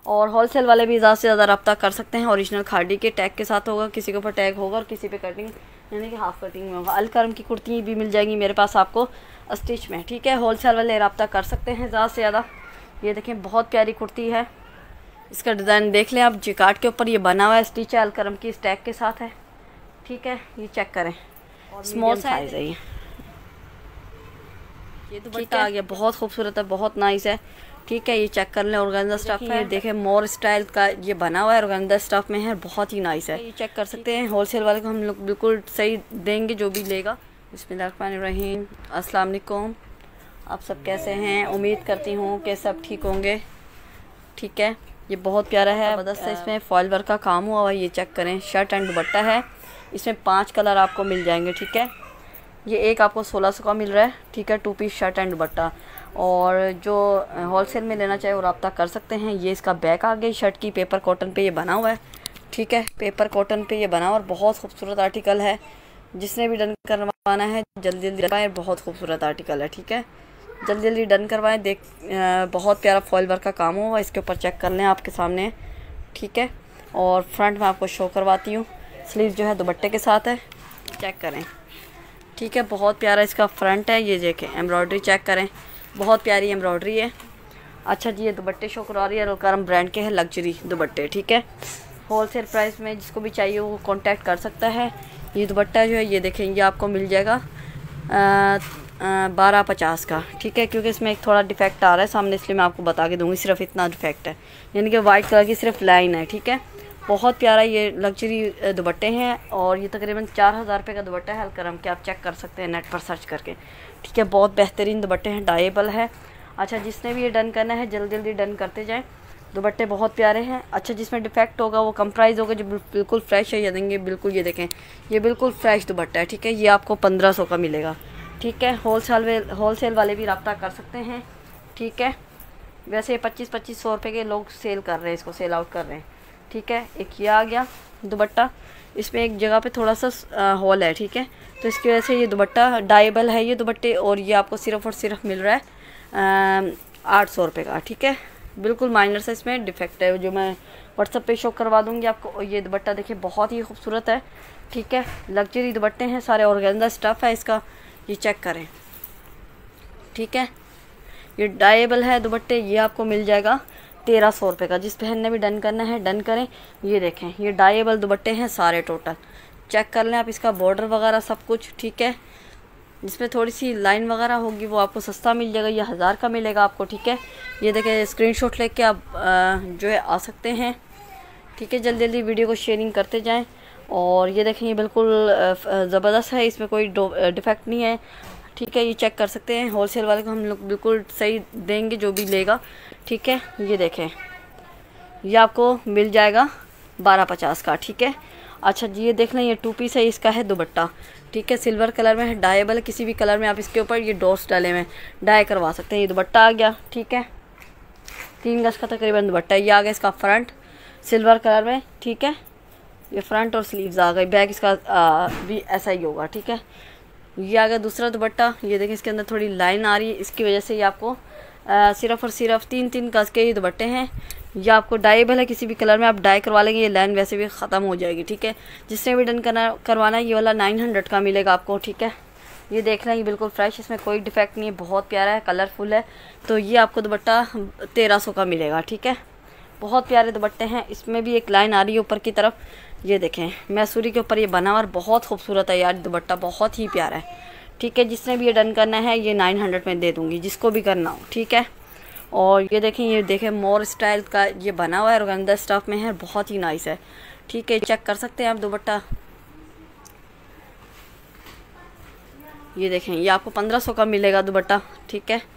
और होलसेल वाले भी ज़्यादा से ज़्यादा रब्ता कर सकते हैं। ओरिजिनल खादी के टैग के साथ होगा, किसी के ऊपर टैग होगा और किसी पे कटिंग यानी कि हाफ कटिंग में होगा। अलकरम की कुर्ती भी मिल जाएंगी मेरे पास आपको स्टिच में, ठीक है। होलसेल वाले रब्ता कर सकते हैं ज़्यादा से ज़्यादा। ये देखें बहुत प्यारी कुर्ती है, इसका डिज़ाइन देख लें आप, जिकार्ड के ऊपर ये बना हुआ है, स्टिच है, अलकरम की इस टैग के साथ है, ठीक है। ये चेक करें, स्मॉल साइज है ये दुपट्टा आ गया, बहुत खूबसूरत है, बहुत नाइस है, ठीक है। ये चेक कर लें, ऑर्गेन्जा स्टफ है, ये देखें मोर स्टाइल का ये बना हुआ है, ऑर्गेन्जा स्टफ में है, बहुत ही नाइस है। ये चेक कर सकते हैं, होलसेल वाले को हम लोग बिल्कुल सही देंगे जो भी लेगा। बिस्मिल्लाहिर्रहमानिर्रहीम, अस्सलाम वालेकुम, आप सब कैसे हैं? उम्मीद करती हूँ कि सब ठीक होंगे, ठीक है। ये बहुत प्यारा है, ज़बरदस्त है, इसमें फॉइल वर्क का काम हुआ हुआ है। ये चेक करें, शर्ट एंड दुपट्टा है, इसमें 5 कलर आपको मिल जाएंगे, ठीक है। ये एक आपको 1600 का मिल रहा है, ठीक है, 2 पीस शर्ट एंड दुपट्टा। और जो होलसेल में लेना चाहे वो रब्ता कर सकते हैं। ये इसका बैक आ गई शर्ट की, पेपर कॉटन पे ये बना हुआ है, ठीक है, पेपर कॉटन पे ये बना हुआ और बहुत खूबसूरत आर्टिकल है। जिसने भी डन करवाना है जल्दी जल्दी करवाएं, बहुत खूबसूरत आर्टिकल है, ठीक है, जल्दी जल्दी डन करवाएं। बहुत प्यारा फॉइल वर्क का काम हुआ, इसके ऊपर चेक कर लें आपके सामने, ठीक है। और फ्रंट में आपको शो करवाती हूँ, स्लीव जो है दुपट्टे के साथ है, चेक करें, ठीक है। बहुत प्यारा इसका फ्रंट है, ये देखें, एम्ब्रॉयडरी चेक करें, बहुत प्यारी एम्ब्रॉयडरी है। अच्छा जी, ये दुपट्टे शो करवा रही है, अलकरम ब्रांड के हैं लग्जरी दुपट्टे, ठीक है। होलसेल प्राइस में जिसको भी चाहिए वो कांटेक्ट कर सकता है। ये दुपट्टा जो है ये देखें, ये आपको मिल जाएगा 1250 का, ठीक है। क्योंकि इसमें एक थोड़ा डिफेक्ट आ रहा है सामने, इसलिए मैं आपको बता के दूँगी, सिर्फ इतना डिफेक्ट है, यानी कि वाइट कलर की सिर्फ लाइन है, ठीक है। बहुत प्यारा ये लग्जरी दुपट्टे हैं और ये तकरीबन 4000 रुपये का दुपट्टा है अलकरम के, आप चेक कर सकते हैं नेट पर सर्च करके, ठीक है। बहुत बेहतरीन दुपट्टे हैं, डाइएबल है। अच्छा, जिसने भी ये डन करना है जल्दी जल्दी डन करते जाएं, दुपट्टे बहुत प्यारे हैं। अच्छा, जिसमें डिफेक्ट होगा वो कम प्राइस होगा, जो बिल्कुल फ्रेश है ये देंगे, बिल्कुल ये देखें, ये बिल्कुल फ्रेश दुपट्टा है, ठीक है। ये आपको 1500 का मिलेगा, ठीक है। होलसेल वाले भी रब्ता कर सकते हैं, ठीक है। वैसे 2500 रुपये के लोग सेल कर रहे हैं, इसको सेल आउट कर रहे हैं, ठीक है। एक ये आ गया दुपट्टा, इसमें एक जगह पे थोड़ा सा हॉल है, ठीक है, तो इसकी वजह से ये दुपट्टा डाइएबल है ये दुपट्टे, और ये आपको सिर्फ और सिर्फ मिल रहा है 800 रुपये का, ठीक है। बिल्कुल माइनर सा इसमें डिफेक्ट है, जो मैं व्हाट्सएप पे शो करवा दूँगी आपको। ये दुपट्टा देखिए, बहुत ही खूबसूरत है, ठीक है, लग्जरी दुपट्टे हैं सारे, ऑर्गेन्जा स्टफ़ है इसका, ये चेक करें, ठीक है। ये डाइएबल है दुपट्टे, ये आपको मिल जाएगा 1300 रुपये का। जिस बहन ने भी डन करना है डन करें। ये देखें, ये डाइएबल दुपट्टे हैं सारे, टोटल चेक कर लें आप, इसका बॉर्डर वगैरह सब कुछ, ठीक है। जिसमें थोड़ी सी लाइन वगैरह होगी वो आपको सस्ता मिल जाएगा, ये 1000 का मिलेगा आपको, ठीक है। ये देखें, स्क्रीनशॉट लेके आप जो है आ सकते हैं, ठीक है। जल्दी जल्दी वीडियो को शेयरिंग करते जाएं। और ये देखें, ये बिल्कुल ज़बरदस्त है, इसमें कोई डिफेक्ट नहीं है, ठीक है। ये चेक कर सकते हैं, होलसेल वाले को हम लोग बिल्कुल सही देंगे जो भी लेगा, ठीक है। ये देखें, ये आपको मिल जाएगा 1250 का, ठीक है। अच्छा जी, ये देख लें, ये 2 पीस है, इसका है दुपट्टा, ठीक है, सिल्वर कलर में है, डाइएबल है, किसी भी कलर में आप इसके ऊपर ये डॉट्स डाले में डाई करवा सकते हैं। ये दुपट्टा आ गया, ठीक है, 3 गज का तकरीबन दुपट्टा। ये आ गया इसका फ्रंट सिल्वर कलर में, ठीक है, ये फ्रंट और स्लीव्स आ गई, बैक इसका भी ऐसा ही होगा, ठीक है। ये आ गया दूसरा दुपट्टा, ये देखें, इसके अंदर थोड़ी लाइन आ रही है, इसकी वजह से ये आपको सिर्फ और सिर्फ 3 गज के ये दुपट्टे हैं। ये आपको डाइएबल है, किसी भी कलर में आप डाई करवा लेंगे, ये लाइन वैसे भी ख़त्म हो जाएगी, ठीक है। जिसने भी डन करवाना है ये वाला 900 का मिलेगा आपको, ठीक है। ये देख लें, ये बिल्कुल फ्रेश, इसमें कोई डिफेक्ट नहीं है, बहुत प्यारा है, कलरफुल है। तो ये आपको दुपट्टा 1300 का मिलेगा, ठीक है। बहुत प्यारे दुपट्टे हैं, इसमें भी एक लाइन आ रही है ऊपर की तरफ, ये देखें, मैसूरी के ऊपर ये बना हुआ, बहुत खूबसूरत है यार दुपट्टा, बहुत ही प्यारा है, ठीक है। जिसने भी ये डन करना है ये 900 में दे दूँगी, जिसको भी करना हो, ठीक है। और ये देखें मोर स्टाइल का ये बना हुआ है, ऑर्गेन्जा स्टफ में है, बहुत ही नाइस है, ठीक है। चेक कर सकते हैं आप दुपट्टा, ये देखें, ये आपको 1500 का मिलेगा दुपट्टा, ठीक है।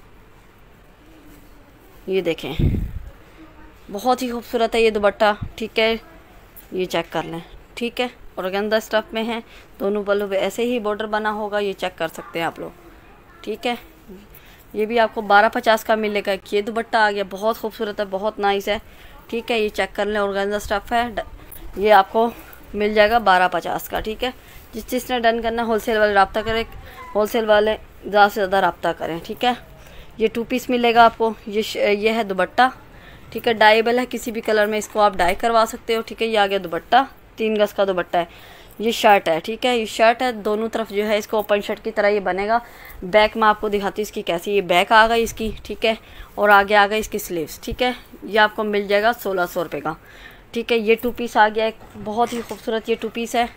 ये देखें, बहुत ही खूबसूरत है ये दुपट्टा, ठीक है। ये चेक कर लें, ठीक है, ऑर्गेन्जा स्टफ में है, दोनों पल्लू पे ऐसे ही बॉर्डर बना होगा, ये चेक कर सकते हैं आप लोग, ठीक है। ये भी आपको 1250 का मिलेगा। ये दुपट्टा आ गया, बहुत खूबसूरत है, बहुत नाइस है, ठीक है। ये चेक कर लें, ऑर्गेन्जा स्टफ है, ये आपको मिल जाएगा 1250 का, ठीक है। जिसने डन करना होलसेल वाले रब्ता करें, होलसेल वाले ज़्यादा से ज़्यादा रब्ता करें, ठीक है। ये 2 पीस मिलेगा आपको, ये है दुपट्टा, ठीक है। डाइबल है, किसी भी कलर में इसको आप डाई करवा सकते हो, ठीक है। ये आ गया दुपट्टा, 3 गज का दुपट्टा है। ये शर्ट है, ठीक है। ये शर्ट है, दोनों तरफ जो है इसको ओपन शर्ट की तरह ये बनेगा। बैक में आपको दिखाती हूँ इसकी कैसी, ये बैक आ गई इसकी, ठीक है। और आगे आ गई इसकी स्लीव्स, ठीक है। ये आपको मिल जाएगा 1600 रुपये का, ठीक है। ये 2 पीस आ गया, एक बहुत ही खूबसूरत ये 2 पीस है,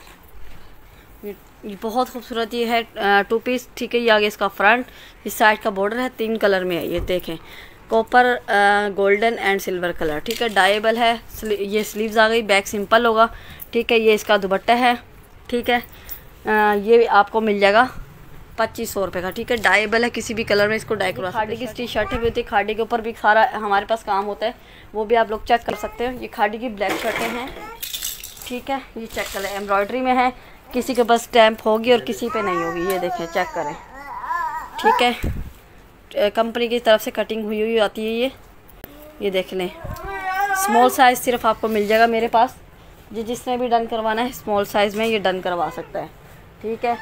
ये बहुत खूबसूरत ये है 2 पीस, ठीक है। ये आगे इसका फ्रंट, इस साइड का बॉर्डर है, 3 कलर में है, ये देखें, copper, golden and silver colour, ठीक है। डाइबल है, ये स्लीव्स आ गई, बैक सिंपल होगा, ठीक है। ये इसका दुपट्टा है, ठीक है। ये आपको मिल जाएगा 2500 रुपये का, ठीक है। डाइबल है, किसी भी कलर में इसको डाई करवा सकते हैं। खाड़ी की टी शर्ट है, होती है खाड़ी के ऊपर भी सारा हमारे पास काम होता है, वो भी आप लोग चेक कर सकते हो। ये खाड़ी की ब्लैक शर्टें हैं, ठीक है। ये चेक करें, एम्ब्रॉयडरी में है, किसी के पास स्टैम्प होगी और किसी पे नहीं होगी, ये देखें, चेक करें, ठीक है। कंपनी की तरफ से कटिंग हुई हुई आती है ये देख लें। स्मॉल साइज़ सिर्फ आपको मिल जाएगा मेरे पास, जिसने भी डन करवाना है स्मॉल साइज़ में ये डन करवा सकता है, ठीक है।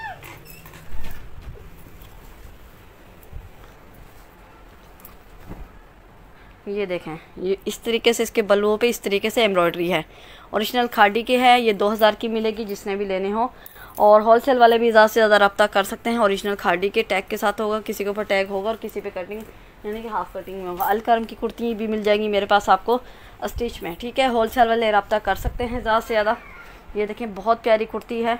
ये देखें, ये इस तरीके से इसके बलुओं पे इस तरीके से एम्ब्रॉयडरी है, ओरिजिनल खाड़ी की है, ये 2000 की मिलेगी जिसने भी लेने हो। और होलसेल वाले भी ज़्यादा से ज़्यादा रब्ता कर सकते हैं। ओरिजिनल खाड़ी के टैग के साथ होगा, किसी के ऊपर टैग होगा और किसी पे कटिंग यानी कि हाफ कटिंग में होगा। अलकरम की कुर्ती भी मिल जाएंगी मेरे पास आपको स्टिच में, ठीक है। होलसेल वाले रब्ता कर सकते हैं ज़्यादा से ज़्यादा। ये देखें, बहुत प्यारी कुर्ती है,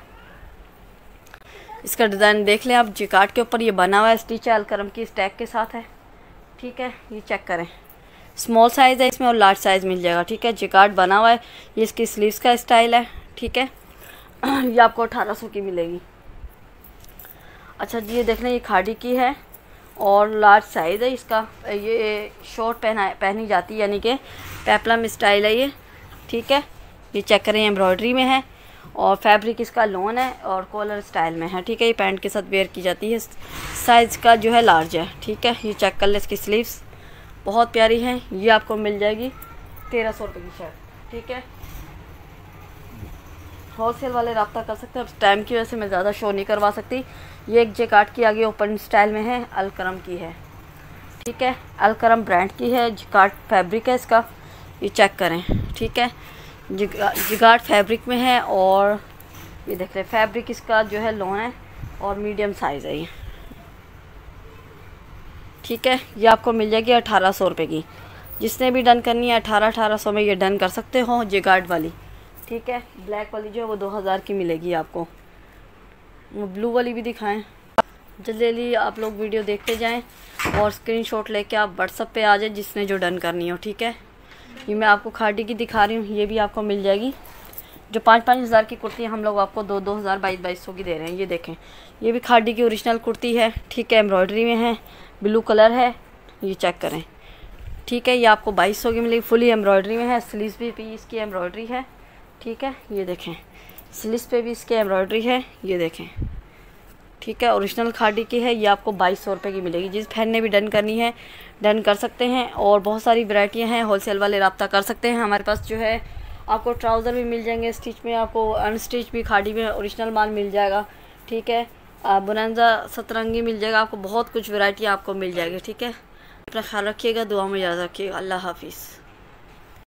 इसका डिज़ाइन देख लें आप, जिकार्ड के ऊपर ये बना हुआ है, स्टिच है, अलकरम की इस टैग के साथ है, ठीक है। ये चेक करें, स्मॉल साइज़ है इसमें और लार्ज साइज़ मिल जाएगा, ठीक है। जिकार्ड बना हुआ है, ये इसकी स्लीव्स का स्टाइल है, ठीक है। ये आपको 1800 की मिलेगी। अच्छा जी, ये देख लें, ये खाड़ी की है और लार्ज साइज़ है इसका। ये शॉर्ट पहनी जाती है, यानी कि पेप्लम स्टाइल है ये, ठीक है। ये चेक करें, एम्ब्रॉयडरी में है और फैब्रिक इसका लॉन है और कॉलर स्टाइल में है, ठीक है। ये पैंट के साथ वेयर की जाती है, साइज़ का जो है लार्ज है, ठीक है। ये चेक कर ले, इसकी स्लीव्स बहुत प्यारी है। ये आपको मिल जाएगी 1300 रुपये की शर्ट, ठीक है। होलसेल वाले रब्ता कर सकते हैं। अब टाइम की वजह से मैं ज़्यादा शो नहीं करवा सकती। ये एक जैकार्ड की आगे ओपन स्टाइल में है, अलकरम की है, ठीक है। अलकरम ब्रांड की है, जैकार्ड फैब्रिक है इसका, ये चेक करें, ठीक है। जैकार्ड फैब्रिक में है और ये देख रहे फैब्रिक इसका जो है लॉन है और मीडियम साइज़ है ये, ठीक है। ये आपको मिल जाएगी 1800 रुपये की। जिसने भी डन करनी है 1800 में ये डन कर सकते हो, जैकार्ड वाली, ठीक है। ब्लैक वाली जो है वो 2000 की मिलेगी आपको। ब्लू वाली भी दिखाएं, जल्दी आप लोग वीडियो देखते जाएं और स्क्रीनशॉट लेके आप व्हाट्सएप पे आ जाए जिसने जो डन करनी हो, ठीक है। ये मैं आपको खाड़ी की दिखा रही हूँ, ये भी आपको मिल जाएगी। जो 5-5 हज़ार की कुर्ती हम लोग आपको 2-2 हज़ार 2200 की दे रहे हैं। ये देखें, ये भी खाड़ी की ओरिजिनल कुर्ती है, ठीक है। एम्ब्रॉयडरी में है, ब्लू कलर है, ये चेक करें, ठीक है। ये आपको 2200 की मिलेगी, फुली एम्ब्रॉयडरी में है, स्लीव्स भी इसकी एम्ब्रॉयडरी है, ठीक है। ये देखें, स्लीव्स पे भी इसकी एम्ब्रॉयडरी है, ये देखें, ठीक है। ओरिजिनल खाड़ी की है, ये आपको 2200 रुपये की मिलेगी। जिस फैन ने भी डन करनी है डन कर सकते हैं और बहुत सारी वैरायटियां हैं। होलसेल वाले रब्ता कर सकते हैं। हमारे पास जो है आपको ट्राउज़र भी मिल जाएंगे स्टिच में, आपको अनस्टिच भी खाड़ी में ओरिजिनल माल मिल जाएगा, ठीक है। बोनांजा सतरंगी मिल जाएगा आपको, बहुत कुछ वैरायटी आपको मिल जाएगी, ठीक है। अपना ख्याल रखिएगा, दुआ में याद रखिएगा। अल्लाह हाफिज़।